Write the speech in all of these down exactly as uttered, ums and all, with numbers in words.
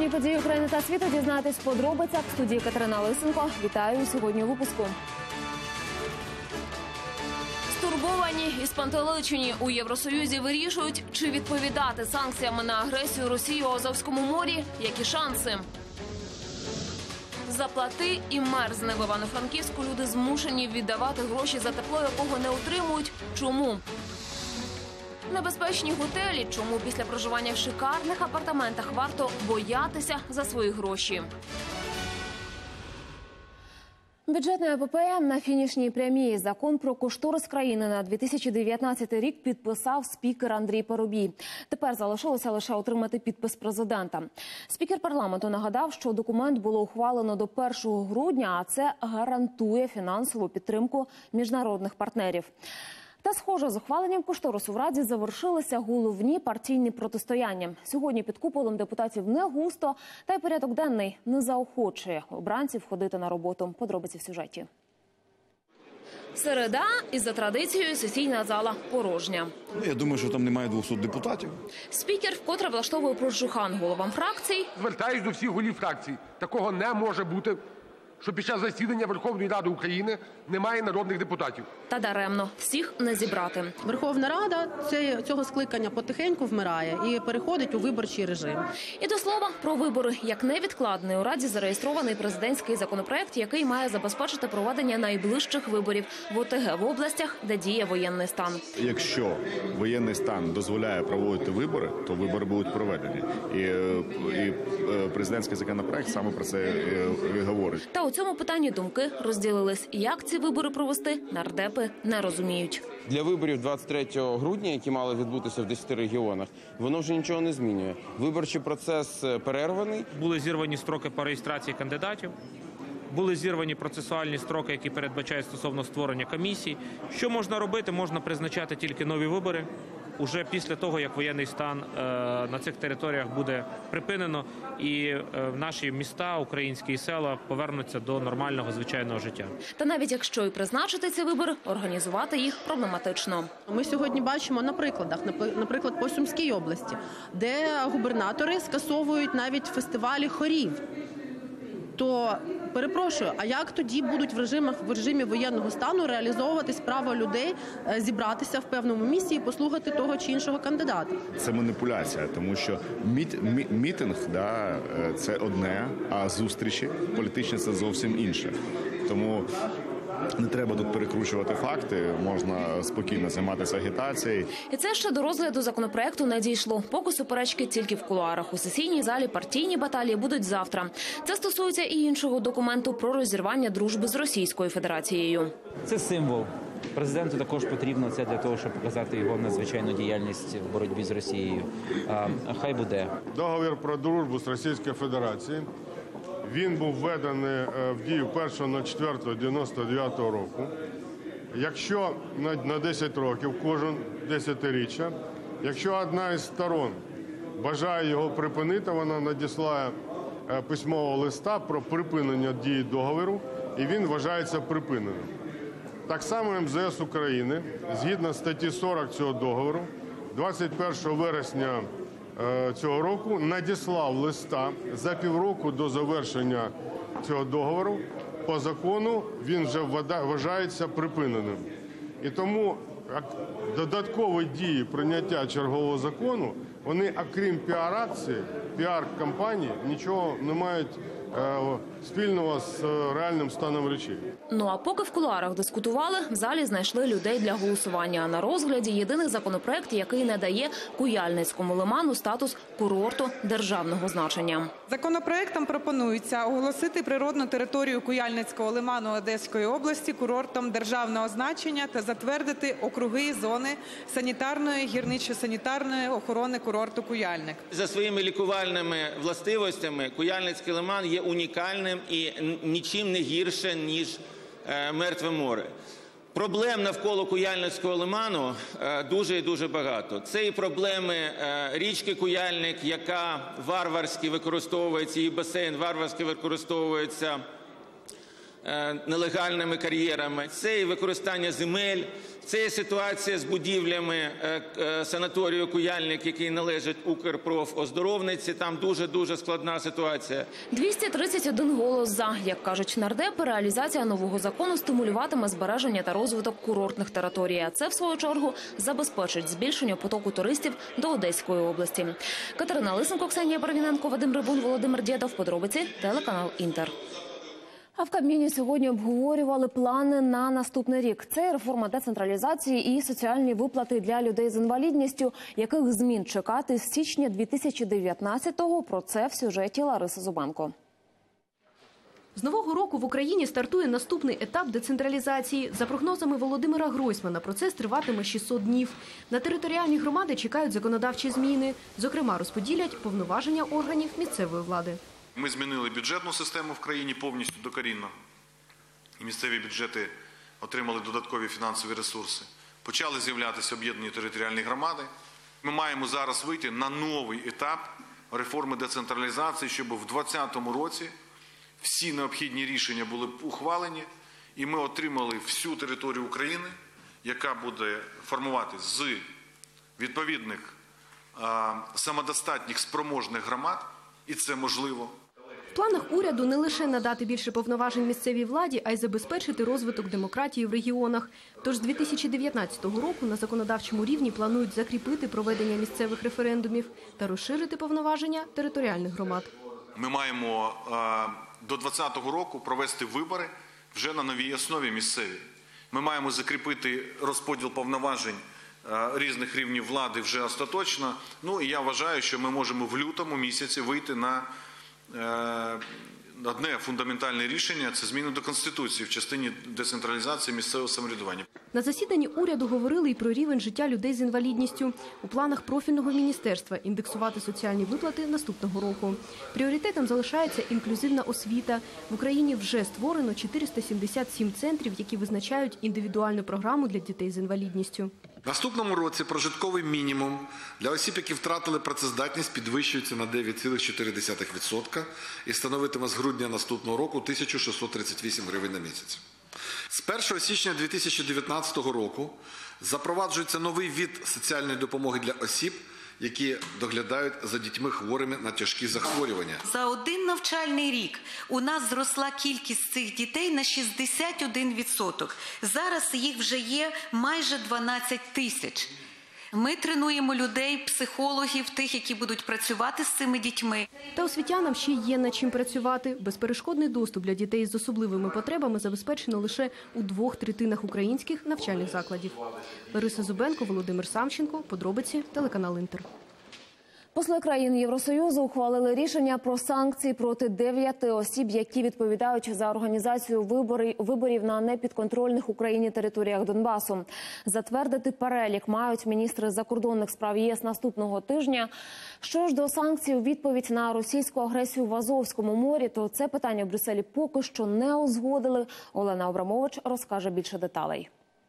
Головні події України та світу дізнаєтесь в подробицях. В студії Катерина Лисенко. Вітаю сьогодні у випуску. Стурбовані і спантеличені у Євросоюзі вирішують, чи відповідати санкціями на агресію Росії у Азовському морі, які шанси. Заплати і мерзне в Івано-Франківську. Люди змушені віддавати гроші за тепло, якого не отримують. Чому? Небезпечні готелі. Чому після проживання в шикарних апартаментах варто боятися за свої гроші? Бюджетна епопея на фінішній прямій. Закон про кошторис країни на дві тисячі дев'ятнадцятий рік підписав спікер Андрій Парубій. Тепер залишилося лише отримати підпис президента. Спікер парламенту нагадав, що документ було ухвалено до першого грудня, а це гарантує фінансову підтримку міжнародних партнерів. Та, схоже, з ухваленням кошторису в Раді завершилися головні партійні протистояння. Сьогодні під куполом депутатів не густо, та й порядок денний не заохочує обранців ходити на роботу. Подробиці в сюжеті. Середа, і за традицією сесійна зала порожня. Я думаю, що там немає двохсот депутатів. Спікер вкотре влаштовує прожухан головам фракцій. Звертаюсь до всіх голів фракцій. Такого не може бути, що під час засідання Верховної Ради України немає народних депутатів. Та даремно. Всіх не зібрати. Верховна Рада цього скликання потихеньку вмирає і переходить у виборчий режим. І до слова про вибори. Як невідкладний у Раді зареєстрований президентський законопроект, який має забезпечити проведення найближчих виборів в О Те Ге в областях, де діє воєнний стан. Якщо воєнний стан дозволяє проводити вибори, то вибори будуть проведені. І, і президентський законопроект саме про це і говорить. Та у цьому питанні думки розділились. Як ці вибори провести, нардепи не розуміють. Для виборів двадцять третього грудня, які мали відбутися в десяти регіонах, воно вже нічого не змінює. Виборчий процес перерваний. Були зірвані строки по реєстрації кандидатів, були зірвані процесуальні строки, які передбачають стосовно створення комісій. Що можна робити? Можна призначати тільки нові вибори. Уже після того, як воєнний стан е, на цих територіях буде припинено і е, наші міста, українські села повернуться до нормального, звичайного життя. Та навіть якщо і призначити ці вибори, організувати їх проблематично. Ми сьогодні бачимо на прикладах, наприклад, по Сумській області, де губернатори скасовують навіть фестивалі хорів. То, перепрошую, а як тоді будуть в режимах, в режимі воєнного стану реалізовуватись право людей зібратися в певному місці і послухати того чи іншого кандидата? Це маніпуляція, тому що міт, мі, мітинг да, це одне, а зустрічі політичні – це зовсім інше. Тому не треба тут перекручувати факти, можна спокійно займатися агітацією. І це ще до розгляду законопроекту не дійшло. Поки суперечки тільки в кулуарах. У сесійній залі партійні баталії будуть завтра. Це стосується і іншого документу про розірвання дружби з Російською Федерацією. Це символ. Президенту також потрібно це для того, щоб показати його надзвичайну діяльність в боротьбі з Росією. А хай буде. Договір про дружбу з Російською Федерацією. Він був введений в дію першого четвертого дев'яносто дев'ятого року. Якщо на десять років, кожен десятиріччя, якщо одна із сторон бажає його припинити, вона надіслає письмового листа про припинення дії договору, і він вважається припиненим. Так само Ем Зе Ес України, згідно статті сорок цього договору, двадцять першого вересня цього року надіслав листа за півроку до завершення цього договору. По закону він вже вважається припиненим. І тому додаткові дії прийняття чергового закону, вони, окрім піар-акції, піар-кампанії, нічого не мають спільного з реальним станом речей. Ну а поки в кулуарах дискутували, в залі знайшли людей для голосування. На розгляді єдиний законопроект, який надає Куяльницькому лиману статус курорту державного значення. Законопроектом пропонується оголосити природну територію Куяльницького лиману Одеської області курортом державного значення та затвердити округи і зони санітарної, гірничо-санітарної охорони курорту Куяльник. За своїми лікувальними властивостями Куяльницький лиман є унікальним і нічим не гірше, ніж Мертве море. Проблем навколо Куяльницького лиману дуже і дуже багато. Це і проблеми річки Куяльник, яка варварськи використовується, її басейн варварськи використовується нелегальними кар'єрами. Це і використання земель, Це є ситуація з будівлями санаторію «Куяльник», який належить Укрпрофоздоровниці. Там дуже-дуже складна ситуація. двісті тридцять один голос за. Як кажуть нардепи, реалізація нового закону стимулюватиме збереження та розвиток курортних територій. А це, в свою чергу, забезпечить збільшення потоку туристів до Одеської області. Катерина Лисенко, Ксенія Барвіненко, Вадим Рибун, Володимир Дєдов. Подробиці телеканал «Інтер». А в Кабміні сьогодні обговорювали плани на наступний рік. Це реформа децентралізації і соціальні виплати для людей з інвалідністю, яких змін чекати з січня дві тисячі дев'ятнадцятого. Про це в сюжеті Лариси Зубенко. З нового року в Україні стартує наступний етап децентралізації. За прогнозами Володимира Гройсмана, процес триватиме шістсот днів. На територіальні громади чекають законодавчі зміни. Зокрема, розподілять повноваження органів місцевої влади. Ми змінили бюджетну систему в країні повністю докорінно. І місцеві бюджети отримали додаткові фінансові ресурси. Почали з'являтися об'єднані територіальні громади. Ми маємо зараз вийти на новий етап реформи децентралізації, щоб в двадцятому році всі необхідні рішення були ухвалені, і ми отримали всю територію України, яка буде формуватися з відповідних самодостатніх спроможних громад, і це можливо. В планах уряду не лише надати більше повноважень місцевій владі, а й забезпечити розвиток демократії в регіонах. Тож з дві тисячі дев'ятнадцятого року на законодавчому рівні планують закріпити проведення місцевих референдумів та розширити повноваження територіальних громад. Ми маємо до двадцятого року провести вибори вже на новій основі місцевій. Ми маємо закріпити розподіл повноважень різних рівнів влади вже остаточно. Ну і я вважаю, що ми можемо в лютому місяці вийти на одне фундаментальне рішення – це зміни до Конституції в частині децентралізації місцевого самоврядування. На засіданні уряду говорили і про рівень життя людей з інвалідністю. У планах профільного міністерства індексувати соціальні виплати наступного року. Пріоритетом залишається інклюзивна освіта. В Україні вже створено чотириста сімдесят сім центрів, які визначають індивідуальну програму для дітей з інвалідністю. В наступному році прожитковий мінімум для осіб, які втратили працездатність, підвищується на дев'ять цілих чотири десятих відсотка і становитиме з грудня наступного року тисячу шістсот тридцять вісім гривень на місяць. З першого січня дві тисячі дев'ятнадцятого року запроваджується новий вид соціальної допомоги для осіб, які доглядають за дітьми хворими на тяжкі захворювання. За один навчальний рік у нас зросла кількість цих дітей на шістдесят один відсоток. Зараз їх вже є майже дванадцять тисяч. Ми тренуємо людей, психологів, тих, які будуть працювати з цими дітьми. Та освітянам ще є над чим працювати. Безперешкодний доступ для дітей з особливими потребами забезпечено лише у двох третинах українських навчальних закладів. Лариса Зубенко, Володимир Самченко. Подробиці телеканал «Інтер». Посли країн Євросоюзу ухвалили рішення про санкції проти дев'яти осіб, які відповідають за організацію виборів на непідконтрольних Україні територіях Донбасу. Затвердити перелік мають міністри закордонних справ ЄС наступного тижня. Що ж до санкцій у відповідь на російську агресію в Азовському морі, то це питання в Брюсселі поки що не узгодили. Олена Абрамович розкаже більше деталей.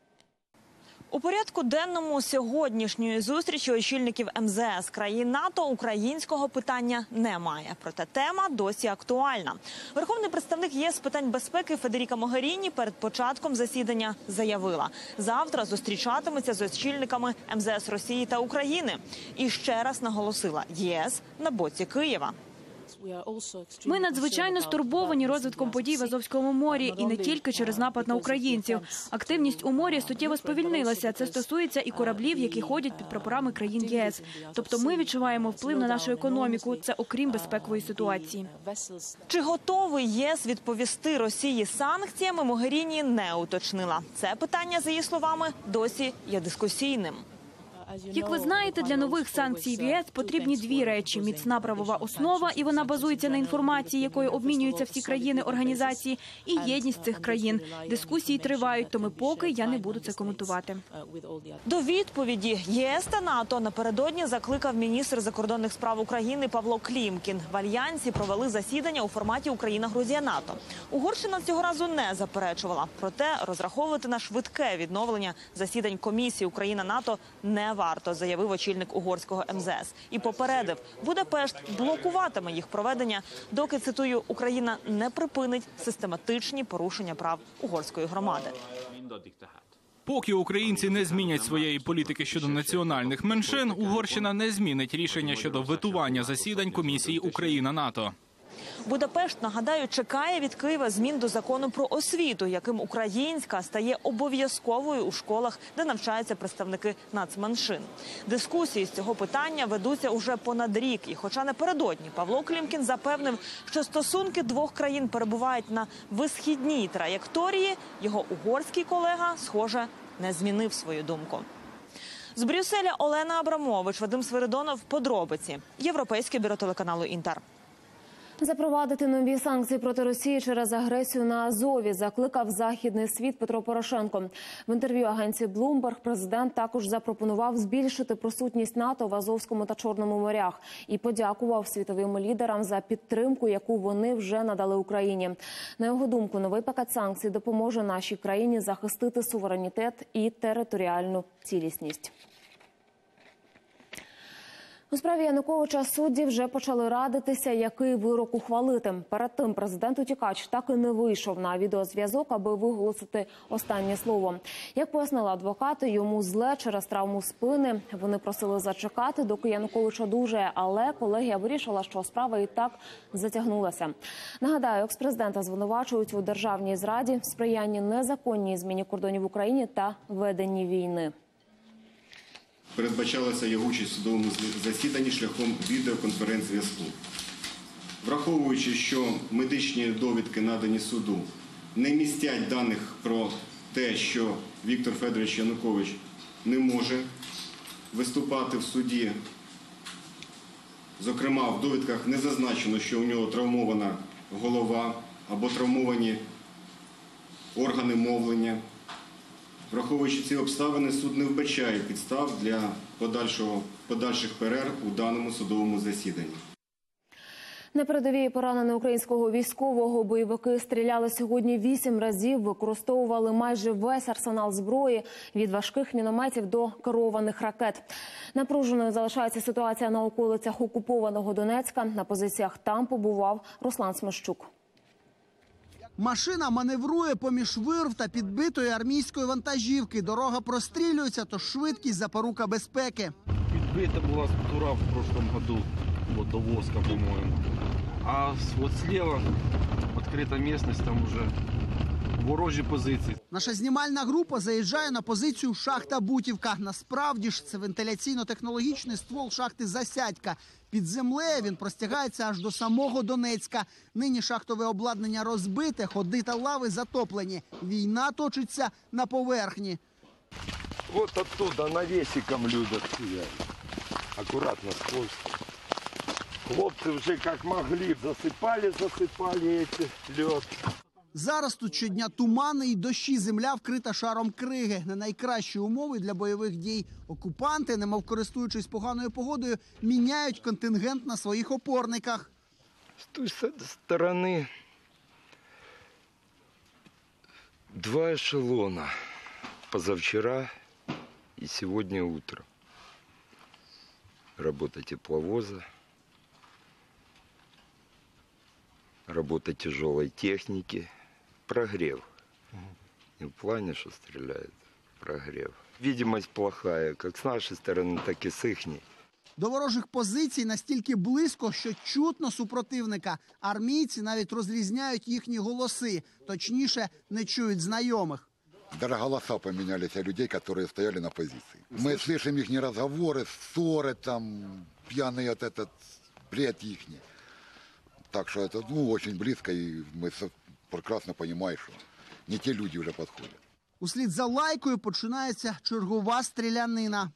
У порядку денному сьогоднішньої зустрічі очільників ем зе ес країн НАТО українського питання немає. Проте тема досі актуальна. Верховний представник ЄС з питань безпеки Федеріка Могеріні перед початком засідання заявила – завтра зустрічатиметься з очільниками ем зе ес Росії та України. І ще раз наголосила – ЄС на боці Києва. Ми надзвичайно стурбовані розвитком подій в Азовському морі і не тільки через напад на українців. Активність у морі суттєво сповільнилася. Це стосується і кораблів, які ходять під прапорами країн ЄС. Тобто ми відчуваємо вплив на нашу економіку. Це окрім безпекової ситуації. Чи готовий ЄС відповісти Росії санкціями, Могеріні не уточнила. Це питання, за її словами, досі є дискусійним. Як ви знаєте, для нових санкцій в ЄС потрібні дві речі – міцна правова основа, і вона базується на інформації, якою обмінюються всі країни організації, і єдність цих країн. Дискусії тривають, тому поки я не буду це коментувати. До відповіді ЄС та НАТО напередодні закликав міністр закордонних справ України Павло Клімкін. В Альянсі провели засідання у форматі Україна-Грузія-НАТО. Угорщина цього разу не заперечувала. Проте розраховувати на швидке відновлення засідань комісії Україна-НАТО не варто. Варто, заявив очільник угорського ем зе ес. І попередив, Будапешт блокуватиме їх проведення, доки, цитую, Україна не припинить систематичні порушення прав угорської громади. Поки українці не змінять своєї політики щодо національних меншин, Угорщина не змінить рішення щодо ветування засідань комісії Україна-НАТО. Будапешт, нагадаю, чекає від Києва змін до закону про освіту, яким українська стає обов'язковою у школах, де навчаються представники нацменшин. Дискусії з цього питання ведуться уже понад рік. І хоча напередодні Павло Клімкін запевнив, що стосунки двох країн перебувають на висхідній траєкторії, його угорський колега, схоже, не змінив свою думку. З Брюсселя Олена Абрамович, Вадим Свиридонов, подробиці. Європейське бюро телеканалу «Інтер». Запровадити нові санкції проти Росії через агресію на Азові закликав західний світ Петро Порошенко. В інтерв'ю агенції Bloomberg президент також запропонував збільшити присутність НАТО в Азовському та Чорному морях і подякував світовим лідерам за підтримку, яку вони вже надали Україні. На його думку, новий пакет санкцій допоможе нашій країні захистити суверенітет і територіальну цілісність. У справі Януковича судді вже почали радитися, який вирок ухвалити. Перед тим президент-утікач так і не вийшов на відеозв'язок, аби виголосити останнє слово. Як пояснили адвокати, йому зле через травму спини. Вони просили зачекати, доки Янукович одужає, але колегія вирішила, що справа і так затягнулася. Нагадаю, екс-президента звинувачують у державній зраді, сприянні незаконній зміні кордонів в Україні та веденні війни. Передбачалася його участь в судовому засіданні шляхом відеоконференц-зв'язку. Враховуючи, що медичні довідки, надані суду, не містять даних про те, що Віктор Федорович Янукович не може виступати в суді. Зокрема, в довідках не зазначено, що у нього травмована голова або травмовані органи мовлення. Враховуючи ці обставини, суд не вбачає підстав для подальшого, подальших перерв у даному судовому засіданні. На передовій пораненого українського військового бойовики стріляли сьогодні вісім разів, використовували майже весь арсенал зброї від важких мінометів до керованих ракет. Напруженою залишається ситуація на околицях окупованого Донецька. На позиціях там побував Руслан Смещук. Машина маневрує поміж вирв та підбитої армійської вантажівки. Дорога прострілюється, то швидкість – запорука безпеки. Підбита була тура в прошлом году, вот до Воска, по-моєму. А от слева відкрита місцевість, там вже ворожі позиції. Наша знімальна група заїжджає на позицію шахта Бутівка. Насправді ж це вентиляційно-технологічний ствол шахти Засядька. Під землею він простягається аж до самого Донецька. Нині шахтове обладнання розбите, ходи та лави затоплені. Війна точиться на поверхні. Вот оттуда навесиком люблять стріляти. Акуратно, скользко. Хлопці вже як могли засипали, засипали цей льод. Зараз тут щодня тумани і дощі, земля вкрита шаром криги. Не найкращі умови для бойових дій. Окупанти, немов користуючись поганою погодою, міняють контингент на своїх опорниках. З тої сторони два ешелона позавчора і сьогодні утром. Робота тепловоза, робота тяжелой техники. Прогрев. Не в плане, что стреляет. Прогрев. Видимость плохая, как с нашей стороны, так и с ихней. До ворожих позицій настільки близько, що чутно супротивника. Армійці навіть розрізняють їхні голоси. Точніше, не чують знайомих. Даже голоса поменялись у людей, которые стояли на позиции. Мы слышим их разговоры, ссоры, там, пьяный от этот бред ихний. Так что это, ну, очень близко, и мы прекрасно розуміємо, що не ті люди вже підходять. Услід за лайкою починається чергова стрілянина.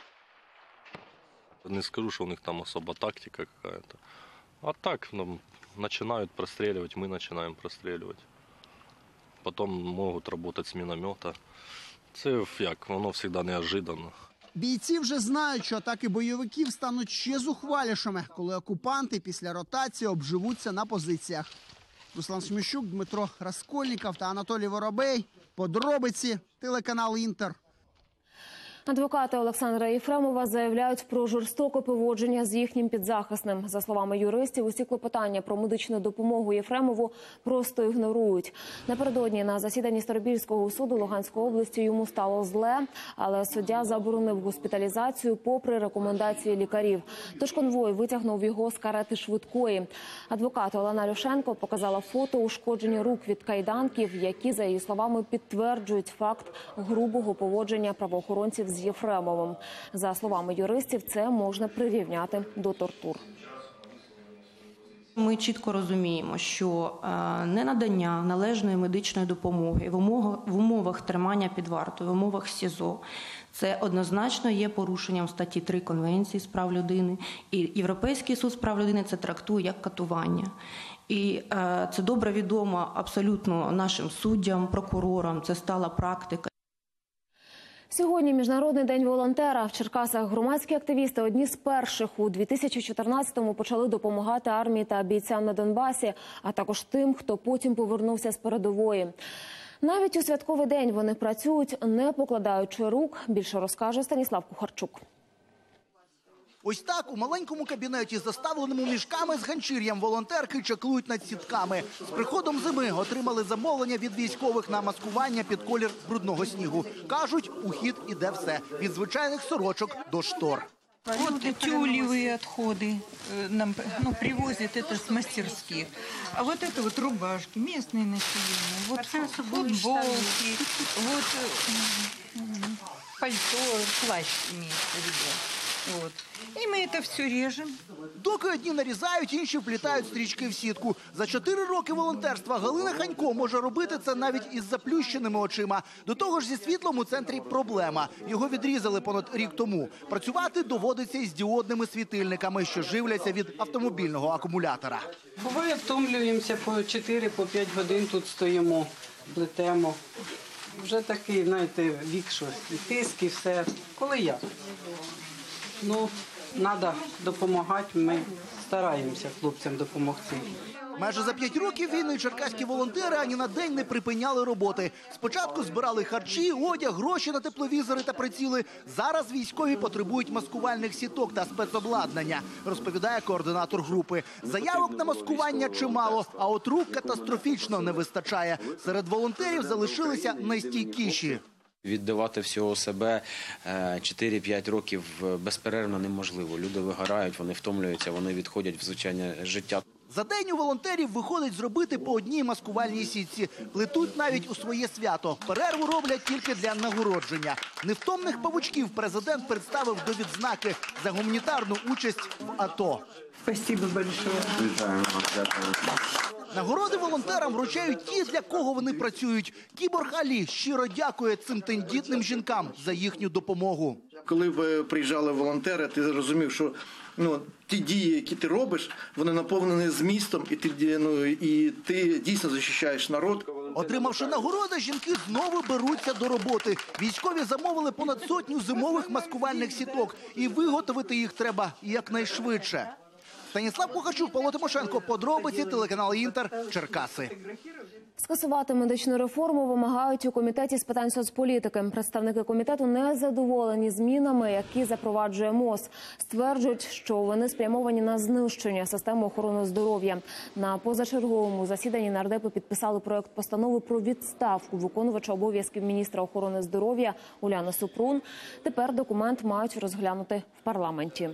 Не скажу, що у них там особа тактика какая-то. А так, ну, починають прострілювати, ми починаємо прострілювати. Потім можуть працювати з міномета. Це як, воно завжди неожиданно. Бійці вже знають, що атаки бойовиків стануть ще зухвалішими, коли окупанти після ротації обживуться на позиціях. Руслан Смещук, Дмитро Раскольніков та Анатолій Воробей. Подробиці, телеканал «Інтер». Адвокати Олександра Єфремова заявляють про жорстоке поводження з їхнім підзахисним. За словами юристів, усі клопотання про медичну допомогу Єфремову просто ігнорують. Напередодні на засіданні Старобільського суду Луганської області йому стало зле, але суддя заборонив госпіталізацію попри рекомендації лікарів. Тож конвой витягнув його з карети швидкої. Адвокат Олена Люшенко показала фото ушкодження рук від кайданків, які, за її словами, підтверджують факт грубого поводження правоохоронців з Єфремовим. За словами юристів, це можна прирівняти до тортур. Ми чітко розуміємо, що ненадання належної медичної допомоги в умовах, в умовах тримання під вартою, в умовах СІЗО – це однозначно є порушенням статті три Конвенції з прав людини. І Європейський суд з прав людини це трактує як катування. І це добре відомо абсолютно нашим суддям, прокурорам, це стала практика. Сьогодні Міжнародний день волонтера. В Черкасах громадські активісти одні з перших у дві тисячі чотирнадцятому почали допомагати армії та бійцям на Донбасі, а також тим, хто потім повернувся з передової. Навіть у святковий день вони працюють, не покладаючи рук. Більше розкаже Станіслав Кухарчук. Ось так у маленькому кабінеті, заставленому мішками з ганчір'ям, волонтерки чаклують над сітками. З приходом зими отримали замовлення від військових на маскування під колір брудного снігу. Кажуть, у хід іде все – від звичайних сорочок до штор. Вот тюлевые отходы нам ну, привозят это с мастерских. А вот это вот рубашки, местные населения, вот футболки, вот пальто, плащ имеется в виду. Вот. І ми це все ріжемо. Доки одні нарізають, інші вплітають стрічки в сітку. За чотири роки волонтерства Галина Ханько може робити це навіть із заплющеними очима. До того ж, зі світлом у центрі проблема. Його відрізали понад рік тому. Працювати доводиться із діодними світильниками, що живляться від автомобільного акумулятора. Буває, втомлюємося по чотири-п'ять годин тут стоїмо, плетемо. Вже такий, знаєте, вік, що і тиск, і все. Коли як? Ну, треба допомагати, ми стараємося хлопцям допомогти. Майже за п'ять років війни черкаські волонтери ані на день не припиняли роботи. Спочатку збирали харчі, одяг, гроші на тепловізори та приціли. Зараз військові потребують маскувальних сіток та спецобладнання, розповідає координатор групи. Заявок на маскування чимало, а от рук катастрофічно не вистачає. Серед волонтерів залишилися найстійкіші. Віддавати всього себе чотири-п'ять років безперервно неможливо. Люди вигорають, вони втомлюються, вони відходять в звичайне життя. За день у волонтерів виходить зробити по одній маскувальній сітці. Плетуть навіть у своє свято. Перерву роблять тільки для нагородження. Невтомних павучків президент представив до відзнаки за гуманітарну участь в АТО. Спасибо большое. Вітаємо вас, дякую. Нагороди волонтерам вручають ті, для кого вони працюють. Кіборг Алі щиро дякує цим тендітним жінкам за їхню допомогу. Коли ви приїжджали волонтери, ти зрозумів, що ну, ті дії, які ти робиш, вони наповнені змістом, і ти, ну, і ти дійсно захищаєш народ. Отримавши нагороди, жінки знову беруться до роботи. Військові замовили понад сотню зимових маскувальних сіток. І виготовити їх треба якнайшвидше. Станіслав Кухарчук, Павло Тимошенко, подробиці, телеканал Інтер, Черкаси. Скасувати медичну реформу вимагають у Комітеті з питань соцполітики. Представники комітету не задоволені змінами, які запроваджує МОЗ. Стверджують, що вони спрямовані на знищення системи охорони здоров'я. На позачерговому засіданні нардепи підписали проект постанови про відставку виконувача обов'язків міністра охорони здоров'я Уляни Супрун. Тепер документ мають розглянути в парламенті.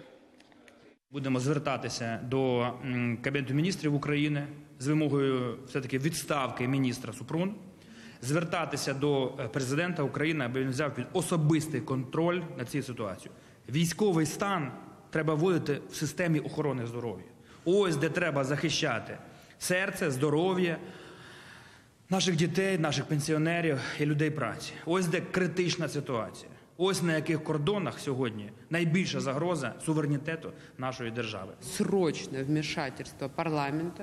Будемо звертатися до Кабінету міністрів України з вимогою все-таки відставки міністра Супрун, звертатися до президента України, аби він взяв під особистий контроль над цією ситуацією. Військовий стан треба вводити в системі охорони здоров'я. Ось де треба захищати серце, здоров'я наших дітей, наших пенсіонерів і людей праці. Ось де критична ситуація. Ось на яких кордонах сьогодні найбільша загроза суверенітету нашої держави. Срочне вмешательство парламента,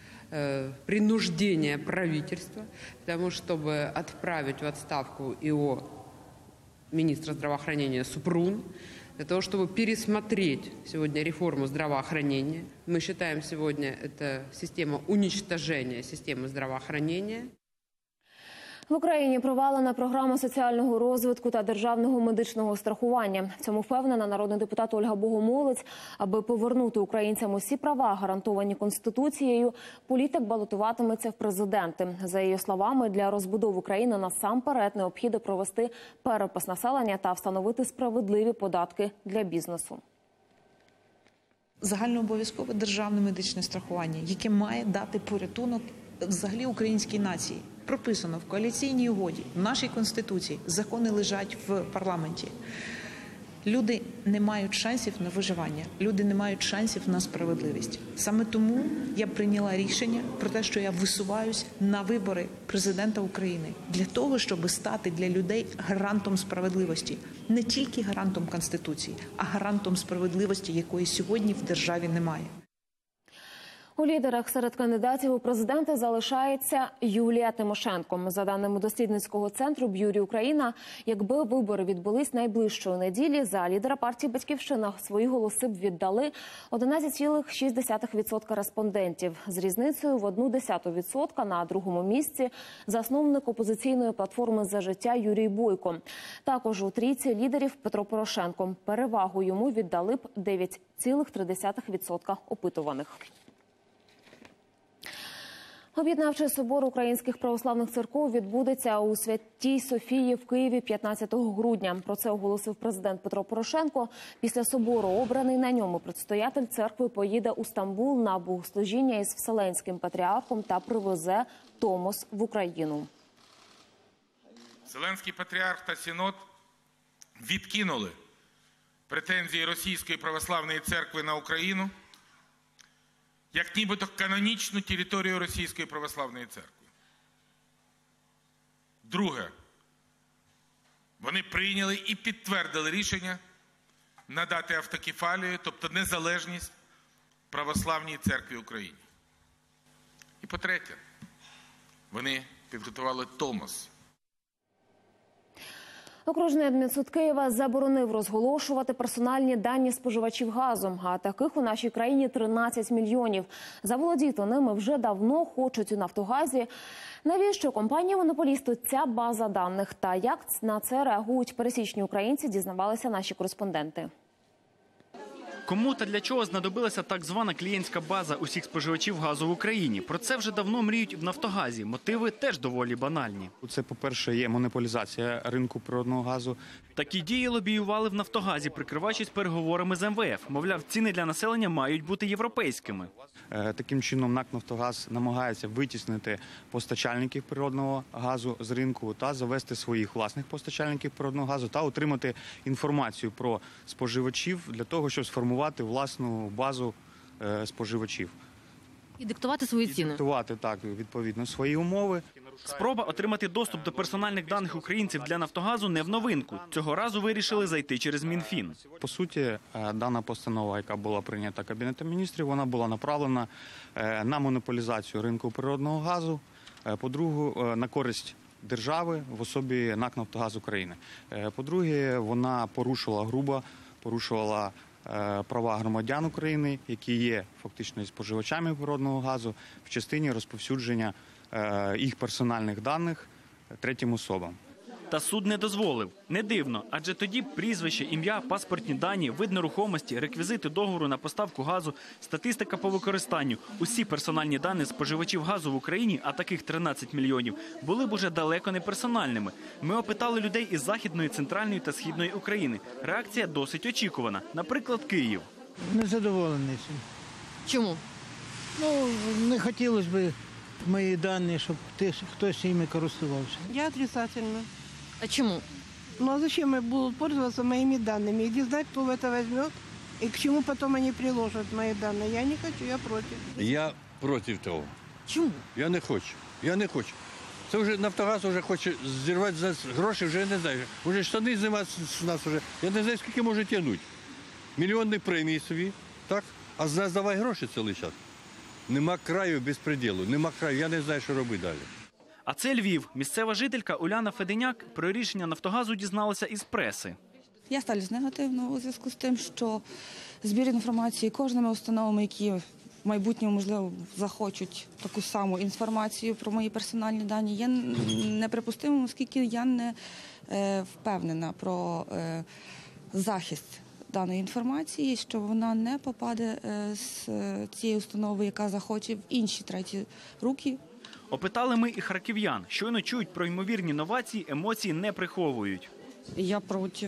принуждение правительства к тому, чтобы отправить в отставку ИО министра здравоохранения Супрун, для того, чтобы пересмотреть сегодня реформу здравоохранения. Мы считаем сегодня это система уничтожения системы здравоохранения. В Україні провалена програма соціального розвитку та державного медичного страхування. В цьому впевнена народний депутат Ольга Богомолець. Аби повернути українцям усі права, гарантовані Конституцією, політик балотуватиметься в президенти. За її словами, для розбудови країни насамперед необхідно провести перепис населення та встановити справедливі податки для бізнесу. Загальнообов'язкове державне медичне страхування, яке має дати порятунок взагалі українській нації. Прописано в коаліційній угоді, в нашій Конституції, закони лежать в парламенті. Люди не мають шансів на виживання, люди не мають шансів на справедливість. Саме тому я прийняла рішення про те, що я висуваюсь на вибори президента України для того, щоб стати для людей гарантом справедливості. Не тільки гарантом Конституції, а гарантом справедливості, якої сьогодні в державі немає. У лідерах серед кандидатів у президенти залишається Юлія Тимошенко. За даними дослідницького центру «Б'юрі Україна», якби вибори відбулись найближчої неділі, за лідера партії «Батьківщина» свої голоси б віддали одинадцять цілих шість десятих відсотка респондентів. З різницею в одну десяту відсотка на другому місці засновник опозиційної платформи «За життя» Юрій Бойко. Також у трійці лідерів Петро Порошенко. Перевагу йому віддали б дев'ять цілих три десятих відсотка опитуваних. Об'єднавчий собор українських православних церков відбудеться у Святій Софії в Києві п'ятнадцятого грудня. Про це оголосив президент Петро Порошенко. Після собору, обраний на ньому предстоятель церкви, поїде у Стамбул на богослужіння із Вселенським патріархом та привезе Томос в Україну. Вселенський патріарх та Синод відкинули претензії Російської православної церкви на Україну як нібито канонічну територію Російської православної церкви. Друге, вони прийняли і підтвердили рішення надати автокефалію, тобто незалежність православній церкві України. І по-третє, вони підготували Томос. Окружний адмінсуд Києва заборонив розголошувати персональні дані споживачів газу, а таких у нашій країні тринадцять мільйонів. Заволодіти ними вже давно хочуть у «Нафтогазі». Навіщо компанії-монополісту ця база даних та як на це реагують пересічні українці, дізнавалися наші кореспонденти. Кому та для чого знадобилася так звана клієнтська база усіх споживачів газу в Україні? Про це вже давно мріють в «Нафтогазі». Мотиви теж доволі банальні. Це, по-перше, є монополізація ринку природного газу. Такі дії лобіювали в «Нафтогазі», прикриваючись переговорами з ем ве еф. Мовляв, ціни для населення мають бути європейськими. Таким чином НАК «Нафтогаз» намагається витіснити постачальників природного газу з ринку та завести своїх власних постачальників природного газу та отримати інформацію про споживачів для того, щоб сформувати власну базу споживачів. І диктувати свої ціни. І диктувати, так, відповідно, свої умови. Спроба отримати доступ до персональних даних українців для «Нафтогазу» не в новинку. Цього разу вирішили зайти через Мінфін. По суті, дана постанова, яка була прийнята Кабінетом міністрів, вона була направлена на монополізацію ринку природного газу, по-друге, на користь держави в особі НАК «Нафтогаз України». По-друге, вона порушила грубо, порушувала права громадян України, які є фактично споживачами природного газу, в частині розповсюдження їх персональних даних третім особам. Та суд не дозволив. Не дивно, адже тоді прізвище, ім'я, паспортні дані, вид нерухомості, реквізити договору на поставку газу, статистика по використанню, усі персональні дані споживачів газу в Україні, а таких тринадцять мільйонів, були б уже далеко не персональними. Ми опитали людей із Західної, Центральної та Східної України. Реакція досить очікувана. Наприклад, Київ. Незадоволений цим. Чому? Ну, не хотілося б мої дані, щоб хтось іми користувався. Я отрицательно. А чему? Ну а зачем они будут пользоваться моими данными? Иди знать, кто в это возьмет и к чему потом они приложат мои данные. Я не хочу, я против. Я проти того. Чому? Я не хочу. Я не хочу. Це вже «Нафтогаз» вже хоче зірвати з нас гроші, вже не знаю. Вже штани знімати з нас вже. Я не знаю, скільки може тягнути. Мільйонні премії собі, так? А з нас давай гроші цілий час. Нема краю безпреділу, нема краю. Я не знаю, що робити далі. А це Львів. Місцева жителька Уляна Феденяк про рішення «Нафтогазу» дізналася із преси. Я ставлюсь негативно у зв'язку з тим, що збір інформації кожними установами, які в майбутньому, можливо, захочуть таку саму інформацію про мої персональні дані, є неприпустимим, оскільки я не впевнена про захист даної інформації, що вона не попаде з цієї установи, яка захоче в інші треті руки. Опитали ми і харків'ян. Щойно чують про ймовірні новації, емоції не приховують. Я проти.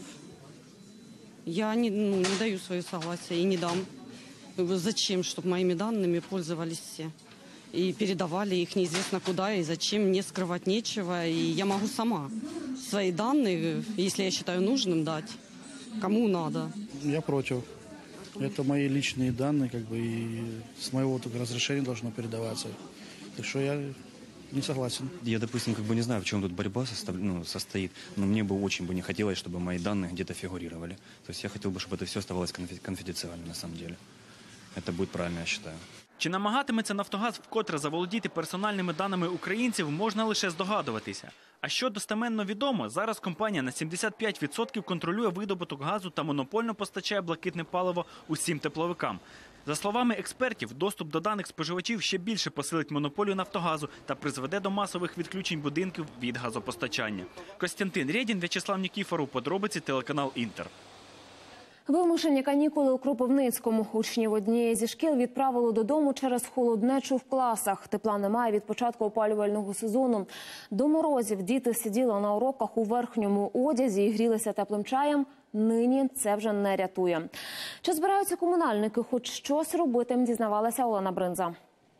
Я не, ну, не даю своє согласие і не дам. Зачем, чтобы моими данными пользовались все? И передавали их неизвестно куда и зачем, мне скрывать нечего. И я могу сама свои данные, если я считаю нужным, дать кому надо. Я против. Это мои личные данные, как бы, и с моего только разрешения должно передаваться. Так что я не согласен. Я, допустим, как бы не знаю, в чем тут борьба состав, ну, состоит, но мне бы очень бы не хотелось, чтобы мои данные где-то фигурировали. То есть я хотел бы, чтобы это все оставалось конфиденциальным на самом деле. Это будет правильно, я считаю. Чи намагатиметься «Нафтогаз» вкотре заволодіти персональними даними українців, можна лише здогадуватися. А що достеменно відомо, зараз компанія на сімдесят п'ять відсотків контролює видобуток газу та монопольно постачає блакитне паливо усім тепловикам. За словами експертів, доступ до даних споживачів ще більше посилить монополію «Нафтогазу» та призведе до масових відключень будинків від газопостачання. Костянтин Рєдін, В'ячеслав Нікіфоров, подробиці, телеканал «Інтер». Вимушені канікули у Кропивницькому. Учнів однієї зі шкіл відправили додому через холоднечу в класах. Тепла немає від початку опалювального сезону. До морозів діти сиділи на уроках у верхньому одязі і грілися теплим чаєм. Нині це вже не рятує. Чи збираються комунальники хоч щось робити, дізнавалася Олена Бринза.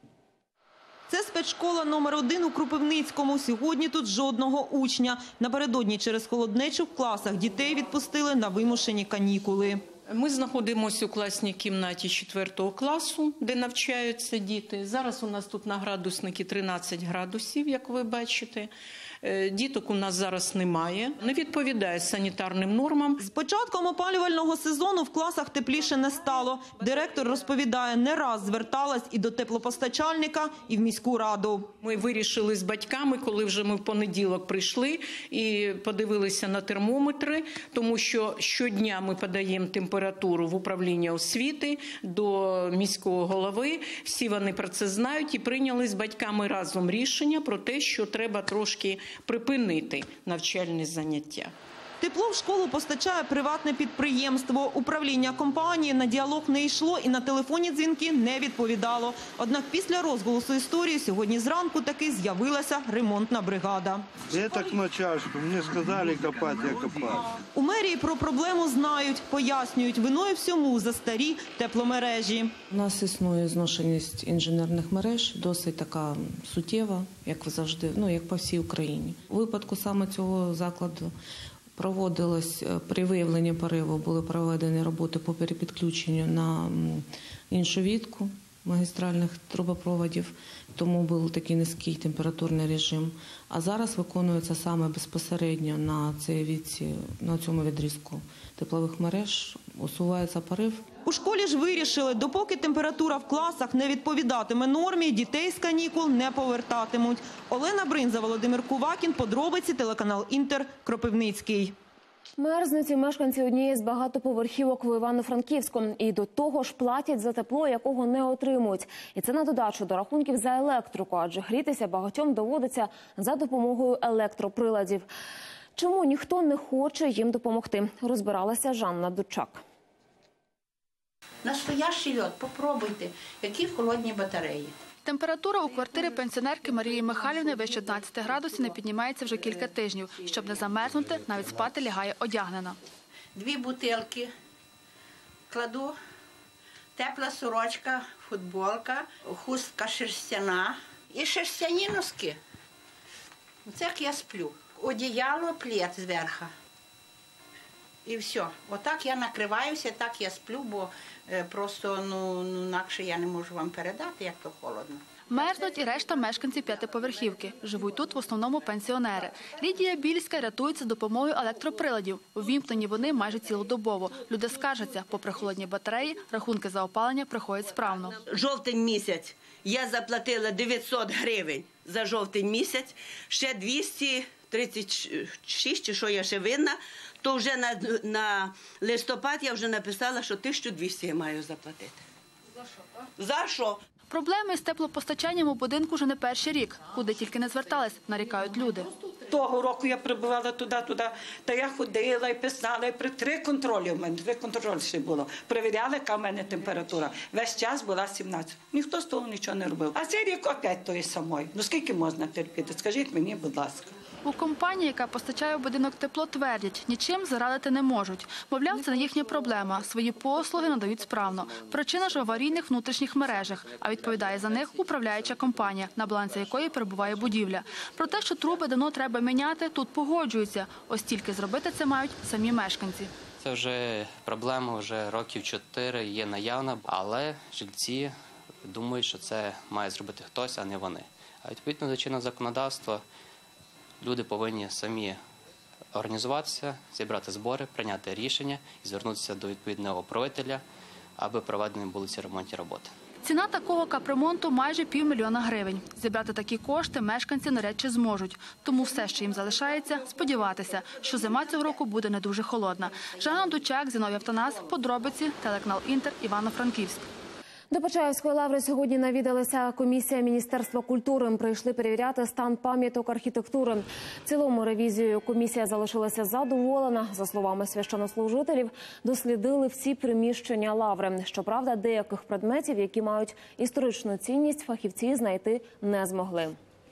Це спецшкола номер один у Кропивницькому. Сьогодні тут жодного учня. Напередодні через холоднечу в класах дітей відпустили на вимушені канікули. Ми знаходимося у класній кімнаті четвертого класу, де навчаються діти. Зараз у нас тут на градусники тринадцять градусів, як ви бачите. Діток у нас зараз немає, не відповідає санітарним нормам. З початком опалювального сезону в класах тепліше не стало. Директор розповідає, не раз зверталась і до теплопостачальника, і в міську раду. Ми вирішили з батьками, коли вже ми в понеділок прийшли і подивилися на термометри, тому що щодня ми подаємо температуру в управління освіти до міського голови. Всі вони про це знають і прийняли з батьками разом рішення про те, що треба трошки припинити навчальні заняття. Тепло в школу постачає приватне підприємство. Управління компанії на діалог не йшло і на телефонні дзвінки не відповідало. Однак після розголосу історії сьогодні зранку таки з'явилася ремонтна бригада. Я так на чашку, мені сказали копати, я копаю. У мерії про проблему знають, пояснюють, виною всьому застарі тепломережі. У нас існує зношеність інженерних мереж, досить така суттєва, як завжди, ну як по всій Україні. У випадку саме цього закладу проводилось, при виявленні пориву були проведені роботи по перепідключенню на іншу відку магістральних трубопроводів, тому був такий низький температурний режим. А зараз виконується саме безпосередньо на цій відці, на цьому відрізку теплових мереж, усувається порив. У школі ж вирішили, допоки температура в класах не відповідатиме нормі, дітей з канікул не повертатимуть. Олена Бринза, Володимир Кувакін, подробиці, телеканал «Інтер», Кропивницький. Мерзнуть і мешканці однієї з багатоповерхівок в Івано-Франківську. І до того ж платять за тепло, якого не отримують. І це на додачу до рахунків за електрику, адже грітися багатьом доводиться за допомогою електроприладів. Чому ніхто не хоче їм допомогти? Розбиралася Жанна Дучак. Настоящий льод, попробуйте, які холодні батареї. Температура у квартирі пенсіонерки Марії Михайлівни вище одинадцяти градусів не піднімається вже кілька тижнів. Щоб не замерзнути, навіть спати лягає одягнена. Дві бутилки кладу, тепла сорочка, футболка, хустка шерстяна і шерстяні носки. Це як я сплю. Одіяло, плед зверху. І все. Отак я накриваюся, так я сплю, бо просто ну, інакше я не можу вам передати, як то холодно. Мерзнуть і решта мешканців п'ятиповерхівки. Живуть тут в основному пенсіонери. Лідія Більська рятується з допомогою електроприладів. Увімкнені вони майже цілодобово. Люди скаржаться, попри холодні батареї, рахунки за опалення приходять справно. Жовтень місяць я заплатила дев'ятсот гривень за жовтень місяць, ще двісті тридцять шість, чи що я ще винна, то вже на, на листопад я вже написала, що тисячу двісті я маю заплатити. За що? Проблеми з теплопостачанням у будинку вже не перший рік. Куди тільки не звертались, нарікають люди. Того року я прибувала туди-туди, та я ходила і писала, і при три контролі в мене, три контролі ще було. Перевіряли, яка в мене температура. Весь час була сімнадцять. Ніхто з того нічого не робив. А цей рік опять тої самої. Ну скільки можна терпіти? Скажіть мені, будь ласка. У компанії, яка постачає в будинок тепло, твердять, нічим зарадити не можуть. Мовляв, це не їхня проблема. Свої послуги надають справно. Причина ж в аварійних внутрішніх мережах, а відповідає за них управляюча компанія, на балансі якої перебуває будівля. Про те, що труби давно треба міняти, тут погоджуються. Ось тільки зробити це мають самі мешканці. Це вже проблема, вже років чотири є наявна, але жильці думають, що це має зробити хтось, а не вони. А відповідно до чинного законодавства люди повинні самі організуватися, зібрати збори, прийняти рішення і звернутися до відповідного управителя, аби проведені були ці ремонтні роботи. Ціна такого капремонту – майже півмільйона гривень. Зібрати такі кошти мешканці навряд чи зможуть. Тому все, що їм залишається – сподіватися, що зима цього року буде не дуже холодна. Жанна Дучак, Зіновій Автонас, подробиці, телеканал «Інтер», Івано-Франківськ. До Почаївської лаври сьогодні навідалася комісія Міністерства культури. Прийшли перевіряти стан пам'яток архітектури. В цілому ревізією комісія залишилася задоволена. За словами священнослужителів, дослідили всі приміщення лаври. Щоправда, деяких предметів, які мають історичну цінність, фахівці знайти не змогли.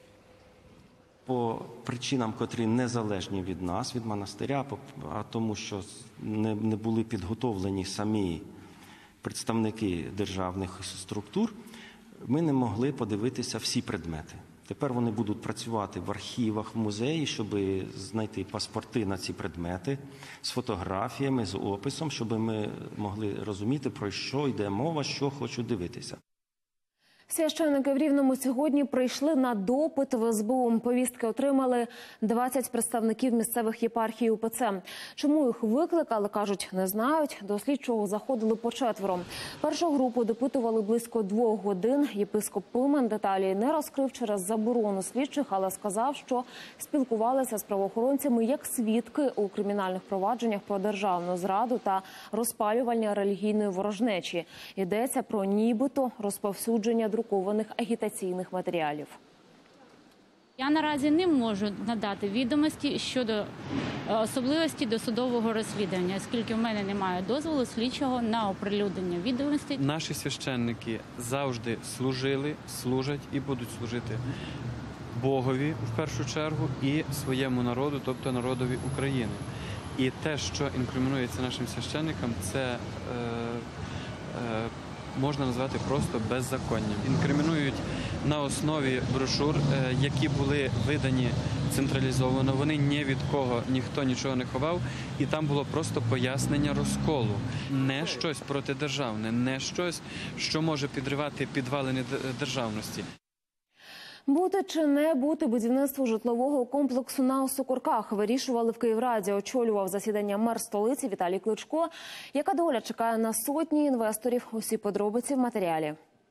По причинам, котрі незалежні від нас, від монастиря, а тому, що не, не були підготовлені самі представники державних структур, ми не могли подивитися всі предмети. Тепер вони будуть працювати в архівах, в музеї, щоб знайти паспорти на ці предмети з фотографіями, з описом, щоб ми могли розуміти, про що йде мова, що хочуть дивитися. Священники в Рівному сьогодні прийшли на допит в ес бе у. Повістки отримали двадцять представників місцевих єпархій УПЦ. Чому їх викликали, кажуть, не знають. До слідчого заходили по четверо. Першу групу допитували близько двох годин. Єпископ Пимен деталі не розкрив через заборону слідчих, але сказав, що спілкувалися з правоохоронцями як свідки у кримінальних провадженнях про державну зраду та розпалювання релігійної ворожнечі. Йдеться про нібито розповсюдження друкованих агітаційних матеріалів. Я наразі не можу надати відомості щодо особливості досудового розслідування, оскільки в мене немає дозволу слідчого на оприлюднення відомостей. Наші священники завжди служили, служать і будуть служити Богові в першу чергу і своєму народу, тобто народові України. І те, що інкримінується нашим священникам, це е, е, можна назвати просто беззаконням. Інкримінують на основі брошур, які були видані централізовано. Вони ні від кого, ніхто нічого не ховав. І там було просто пояснення розколу. Не щось протидержавне, не щось, що може підривати підвалини державності. Бути чи не бути будівництву житлового комплексу на Осокорках вирішували в Київраді. Очолював засідання мер столиці Віталій Кличко. Яка доля чекає на сотні інвесторів? Усі подробиці в матеріалі.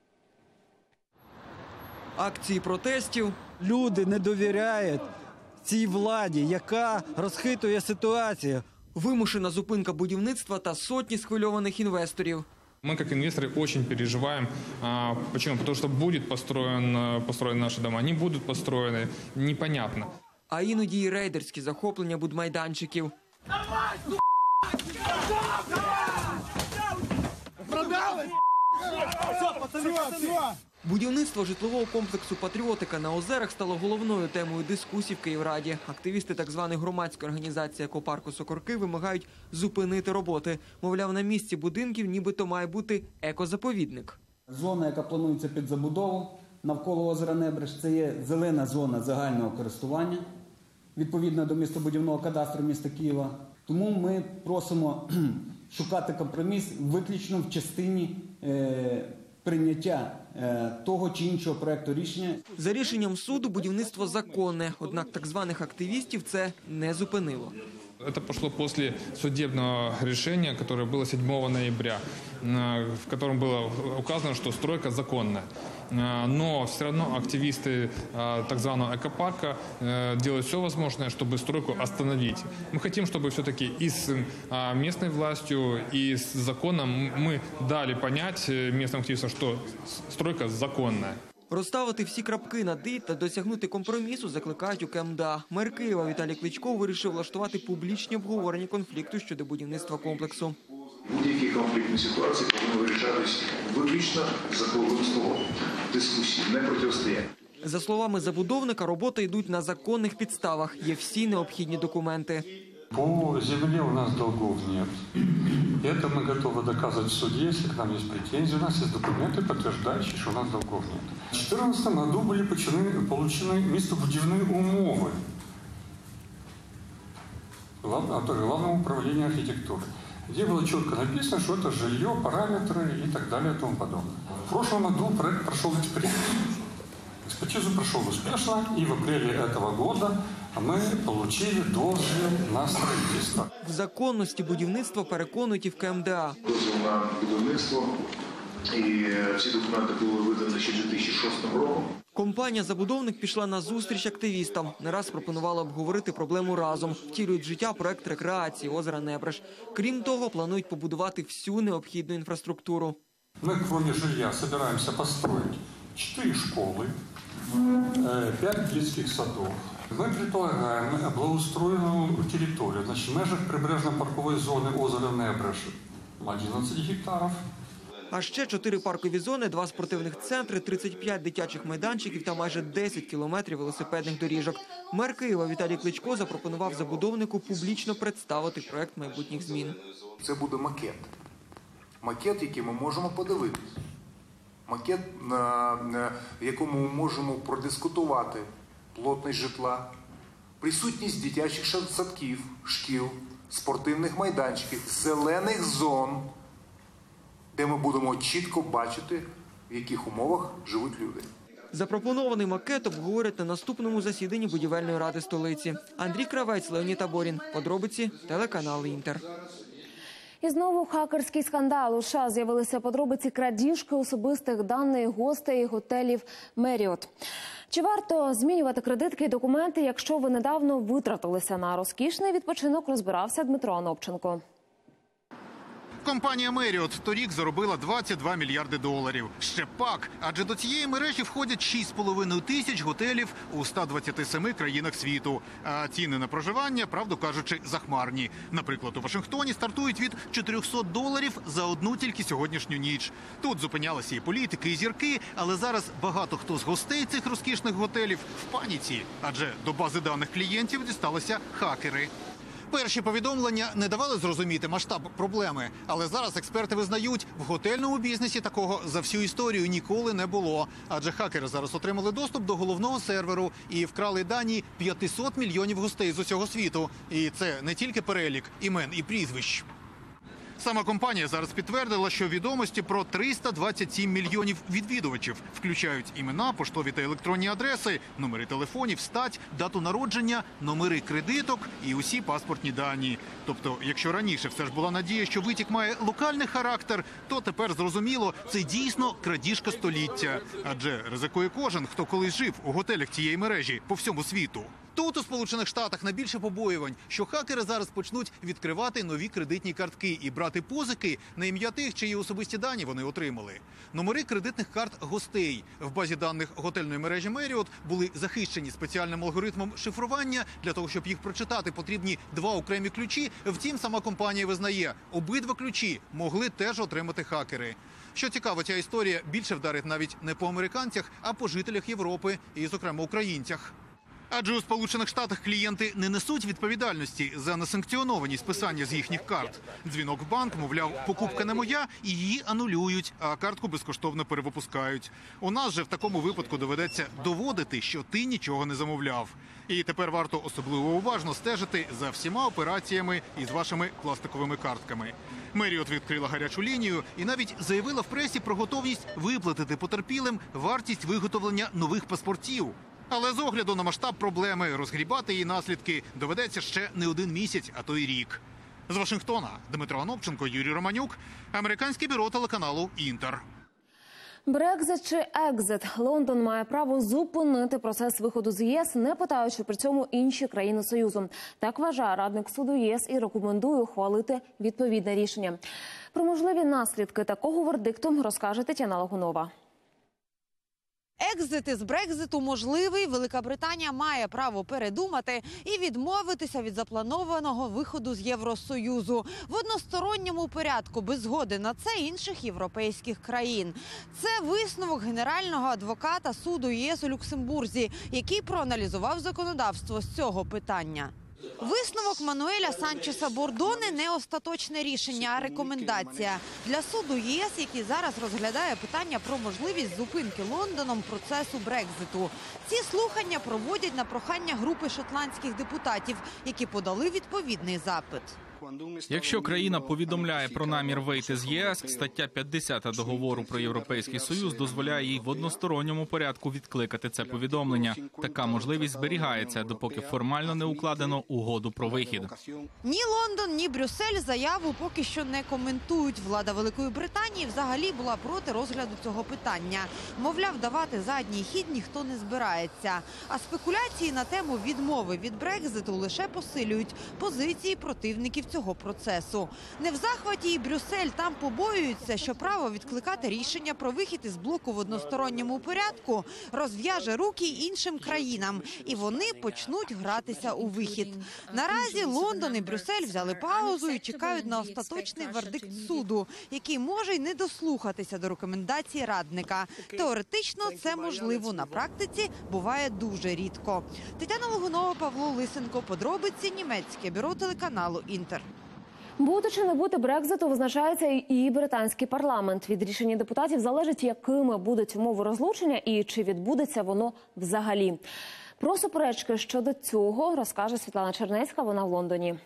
Акції протестів. Люди не довіряють цій владі, яка розхитує ситуацію. Вимушена зупинка будівництва та сотні схвильованих інвесторів. Мы, как инвесторы, очень переживаем. А, почему? Потому что будет построен, построены наши дома, они будут построены, непонятно. А іноді і рейдерські захоплення будмайданчиків. Продали! Будівництво житлового комплексу «Патріотика» на Озерах стало головною темою дискусій в Київраді. Активісти так званої громадської організації «Екопарк Осокорки» вимагають зупинити роботи. Мовляв, на місці будинків нібито має бути екозаповідник. Зона, яка планується під забудову навколо озера Небриж, це є зелена зона загального користування, відповідно до містобудівного кадастру міста Києва. Тому ми просимо шукати компроміс виключно в частині е, прийняття е, того чи іншого проекту рішення. За рішенням суду будівництво законне, однак так званих активістів це не зупинило. Это пошло после судебного решения, которое было седьмого ноября, в котором было указано, что стройка законна. но все равно активисты так званого экопарка делают все возможное, чтобы стройку остановить. Мы хотим, чтобы все-таки и с местной властью, и с законом мы дали понять местным активистам, что стройка законная. Розставити всі крапки над «і» та досягнути компромісу закликають у КМДА. Мер Києва Віталій Кличко вирішив влаштувати публічні обговорення конфлікту щодо будівництва комплексу. Будь-які конфліктні ситуації повинні вирішатись виключно за круглим столом. Дискусії, не протистояння. За словами забудовника, роботи йдуть на законних підставах. Є всі необхідні документи. По земле у нас долгов нет. Это мы готовы доказывать в суде, если к нам есть претензии. У нас есть документы, подтверждающие, что у нас долгов нет. В две тысячи четырнадцатом году были получены, получены местобудивные умовы Главного управления архитектуры, где было четко написано, что это жилье, параметры и так далее и тому подобное. В прошлом году проект прошел экспертизу. Экспертизу прошел успешно, и в апреле этого года ми отримали дозвіл на будівництво. В законності будівництва переконують і в КМДА. Дозвіл на будівництво і всі документи були видані ще дві тисячі шостим роком. Компанія-забудовник пішла на зустріч активістам. Не раз пропонувала обговорити проблему разом. Втілюють в життя проект рекреації озера Небреш. Крім того, планують побудувати всю необхідну інфраструктуру. Ми, крім жилья, збираємося построїти чотири школи, п'ять дитячих садів. Ми предполагаємо благоустроєну територію, значить, в межах прибережно-паркової зони озера Небреш одинадцять гектарів. А ще чотири паркові зони, два спортивних центри, тридцять п'ять дитячих майданчиків та майже десять кілометрів велосипедних доріжок. Мер Києва Віталій Кличко запропонував забудовнику публічно представити проект майбутніх змін. Це буде макет. Макет, який ми можемо подивитися. Макет, в якому ми можемо продискутувати плотність житла, присутність дитячих садків, шкіл, спортивних майданчиків, зелених зон, де ми будемо чітко бачити, в яких умовах живуть люди. Запропонований макет обговорять на наступному засіданні будівельної ради столиці. Андрій Кравець, Леонід Таборін. Подробиці телеканал «Інтер». І знову хакерський скандал. У США з'явилися подробиці крадіжки особистих даних гостей готелів «Меріот». Чи варто змінювати кредитки і документи, якщо ви недавно витратилися на розкішний відпочинок, розбирався Дмитро Анопченко. Компанія Marriott торік заробила двадцять два мільярди доларів. Ще пак, адже до цієї мережі входять шість з половиною тисяч готелів у ста двадцяти семи країнах світу. А ціни на проживання, правду кажучи, захмарні. Наприклад, у Вашингтоні стартують від чотирьохсот доларів за одну тільки сьогоднішню ніч. Тут зупинялися і політики, і зірки, але зараз багато хто з гостей цих розкішних готелів в паніці. Адже до бази даних клієнтів дісталися хакери. Перші повідомлення не давали зрозуміти масштаб проблеми, але зараз експерти визнають, в готельному бізнесі такого за всю історію ніколи не було. Адже хакери зараз отримали доступ до головного серверу і вкрали дані п'ятисот мільйонів гостей з усього світу. І це не тільки перелік імен і прізвищ. Сама компанія зараз підтвердила, що відомості про триста двадцять сім мільйонів відвідувачів включають імена, поштові та електронні адреси, номери телефонів, стать, дату народження, номери кредиток і усі паспортні дані. Тобто, якщо раніше все ж була надія, що витік має локальний характер, то тепер зрозуміло, це дійсно крадіжка століття. Адже ризикує кожен, хто колись жив у готелях цієї мережі по всьому світу. Тут, у Сполучених Штатах, найбільше побоювань, що хакери зараз почнуть відкривати нові кредитні картки і брати позики на ім'я тих, чиї особисті дані вони отримали. Номери кредитних карт гостей в базі даних готельної мережі Marriott були захищені спеціальним алгоритмом шифрування. Для того, щоб їх прочитати, потрібні два окремі ключі. Втім, сама компанія визнає, обидва ключі могли теж отримати хакери. Що цікаво, ця історія більше вдарить навіть не по американцях, а по жителях Європи і, зокрема, українцях. Адже у Сполучених Штатах клієнти не несуть відповідальності за несанкціоновані списання з їхніх карт. Дзвінок в банк, мовляв, покупка не моя, і її анулюють, а картку безкоштовно перевипускають. У нас же в такому випадку доведеться доводити, що ти нічого не замовляв. І тепер варто особливо уважно стежити за всіма операціями із вашими пластиковими картками. Marriott відкрила гарячу лінію і навіть заявила в пресі про готовність виплатити потерпілим вартість виготовлення нових паспортів. Але з огляду на масштаб проблеми розгрібати її наслідки доведеться ще не один місяць, а то й рік. З Вашингтона Дмитро Анопченко, Юрій Романюк, американське бюро телеканалу «Інтер». Брекзит чи екзит? Лондон має право зупинити процес виходу з ЄС, не питаючи при цьому інші країни Союзу. Так вважає радник суду ЄС і рекомендує ухвалити відповідне рішення. Про можливі наслідки такого вердикту розкаже Тетяна Лагунова. Екзит із Брекзиту можливий. Велика Британія має право передумати і відмовитися від запланованого виходу з Євросоюзу в односторонньому порядку без згоди на це інших європейських країн. Це висновок генерального адвоката суду ЄС у Люксембурзі, який проаналізував законодавство з цього питання. Висновок Мануеля Санчеса Бордоне – не остаточне рішення, а рекомендація. Для суду ЄС, який зараз розглядає питання про можливість зупинки Лондоном процесу Брекзиту. Ці слухання проводять на прохання групи шотландських депутатів, які подали відповідний запит. Якщо країна повідомляє про намір вийти з ЄС, стаття п'ятдесят договору про Європейський Союз дозволяє їй в односторонньому порядку відкликати це повідомлення. Така можливість зберігається, допоки формально не укладено угоду про вихід. Ні Лондон, ні Брюссель заяву поки що не коментують. Влада Великої Британії взагалі була проти розгляду цього питання. Мовляв, давати задній хід ніхто не збирається. А спекуляції на тему відмови від Брекзиту лише посилюють позиції противників цього процесу. Не в захваті і Брюссель, там побоюються, що право відкликати рішення про вихід із блоку в односторонньому порядку розв'яже руки іншим країнам, і вони почнуть гратися у вихід. Наразі Лондон і Брюссель взяли паузу і чекають на остаточний вердикт суду, який може й не дослухатися до рекомендацій радника. Теоретично це можливо, на практиці буває дуже рідко. Тетяна Лагунова, Павло Лисенко. Подробиці. Німецьке бюро телеканалу «Інтер». Бути чи не бути Брекзиту визначається і британський парламент. Від рішення депутатів залежить, якими будуть умови розлучення і чи відбудеться воно взагалі. Про суперечки щодо цього розкаже Світлана Чернецька, вона в Лондоні.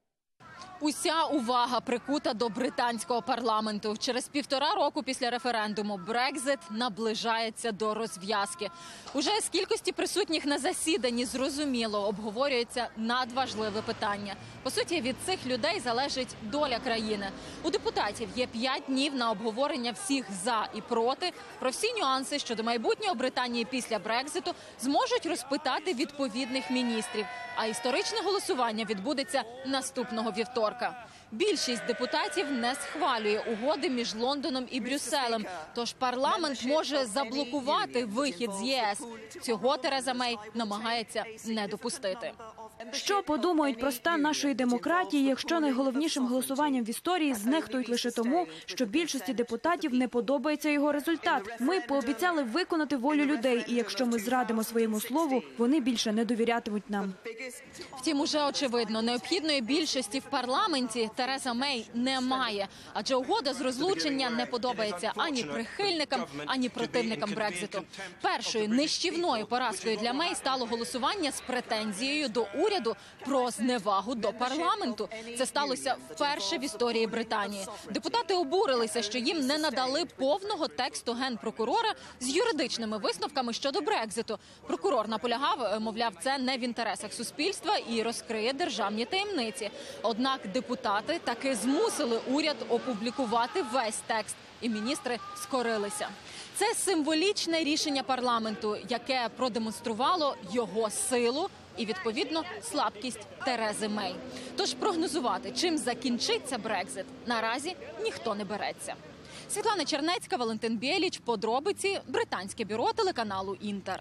Уся увага прикута до британського парламенту. Через півтора року після референдуму Брекзит наближається до розв'язки. Уже з кількості присутніх на засіданні зрозуміло обговорюється надважливе питання. По суті, від цих людей залежить доля країни. У депутатів є п'ять днів на обговорення всіх «за» і «проти». Про всі нюанси щодо майбутнього Британії після Брекзиту зможуть розпитати відповідних міністрів. А історичне голосування відбудеться наступного вівторка. Більшість депутатів не схвалює угоди між Лондоном і Брюсселем, тож парламент може заблокувати вихід з ЄС. Цього Тереза Мей намагається не допустити. Що подумають про стан нашої демократії, якщо найголовнішим голосуванням в історії знехтують лише тому, що більшості депутатів не подобається його результат? Ми пообіцяли виконати волю людей, і якщо ми зрадимо своєму слову, вони більше не довірятимуть нам. Втім, уже очевидно, необхідної більшості в парламенті Тереза Мей не має, адже угода з розлучення не подобається ані прихильникам, ані противникам Брекзиту. Першою нищівною поразкою для Мей стало голосування з претензією до уряду про зневагу до парламенту. Це сталося вперше в історії Британії. Депутати обурилися, що їм не надали повного тексту генпрокурора з юридичними висновками щодо Брекзиту. Прокурор наполягав, мовляв, це не в інтересах суспільства і розкриє державні таємниці. Однак депутати таки змусили уряд опублікувати весь текст, і міністри скорилися. Це символічне рішення парламенту, яке продемонструвало його силу і, відповідно, слабкість Терези Мей. Тож прогнозувати, чим закінчиться Брекзит, наразі ніхто не береться. Світлана Чернецька, Валентин Бєліч. Подробиці. Британське бюро телеканалу «Інтер».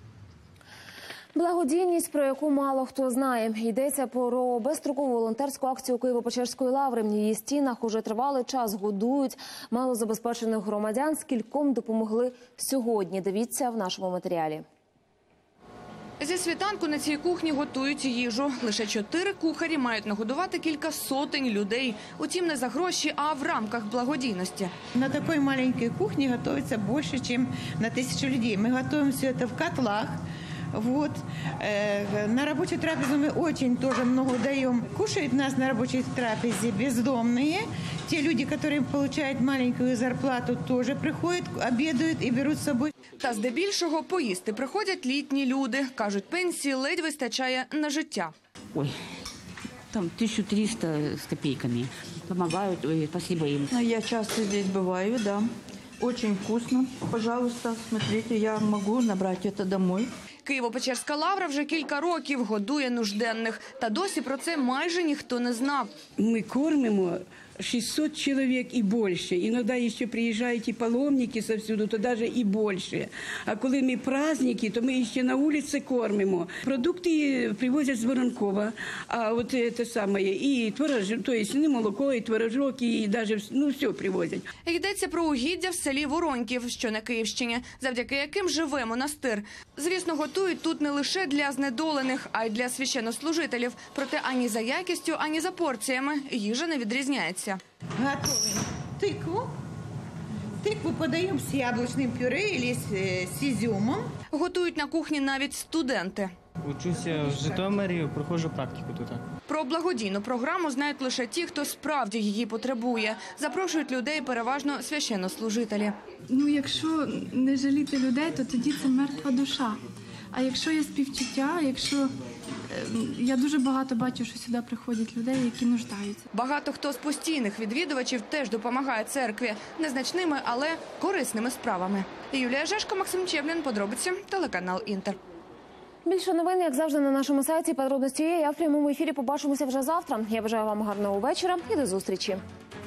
Благодійність, про яку мало хто знає. Йдеться про безстрокову волонтерську акцію Києво-Печерської лаври. В її стінах уже тривалий час годують малозабезпечених громадян. Скільком допомогли сьогодні. Дивіться в нашому матеріалі. Зі світанку на цій кухні готують їжу. Лише чотири кухарі мають нагодувати кілька сотень людей. Утім, не за гроші, а в рамках благодійності. На такой маленькой кухне готовится больше, чем на тысячу людей. Мы готовим все это в котлах. Вот. На рабочей трапезе мы очень тоже много даем. Кушают нас на рабочей трапезе бездомные. Те люди, которые получают маленькую зарплату, тоже приходят, обедают и берут с собой. Та здебільшого поїсти приходять літні люди. Кажуть, пенсії ледь вистачає на життя. Ой, там тысяча триста с копейками. Помогают, ой, спасибо им. Я часто здесь бываю, да. Очень вкусно. Пожалуйста, смотрите, я могу набрать это домой. Києво-Печерська лавра вже кілька років годує нужденних. Та досі про це майже ніхто не знав. Ми кормимо шестьсот человек и больше. Иногда еще приезжают и паломники совсюду, то даже и больше. А коли ми праздники, то ми ще на вулиці кормимо. Продукти привозять з Воронкова, а от це саме, і творожок, то есть не молоко, і творожок, і навіть, ну, все привозять. Йдеться про угіддя в селі Вороньків, що на Київщині, завдяки яким живе монастир. Звісно, готують тут не лише для знедолених, а й для священнослужителів. Проте ані за якістю, ані за порціями їжа не відрізняється. Готовим тыкву. Тыкву подаем с яблочным пюре или с, с изюмом. Готують на кухні навіть студенти. Учуся в Житомирі, проходжу практику тут. Про благодійну програму знають лише ті, хто справді її потребує. Запрошують людей переважно священнослужителі. Ну, якщо не жаліти людей, то тоді це мертва душа. А якщо є співчуття, якщо я дуже багато бачу, що сюди приходять людей, які нуждаються. Багато хто з постійних відвідувачів теж допомагає церкві незначними, але корисними справами. Юлія Жешко, Максим Чеблін, подробиці, телеканал Інтер. Більше новин, як завжди, на нашому сайті. Подробності є. Я в прямому ефірі побачимося вже завтра. Я бажаю вам гарного вечора і до зустрічі.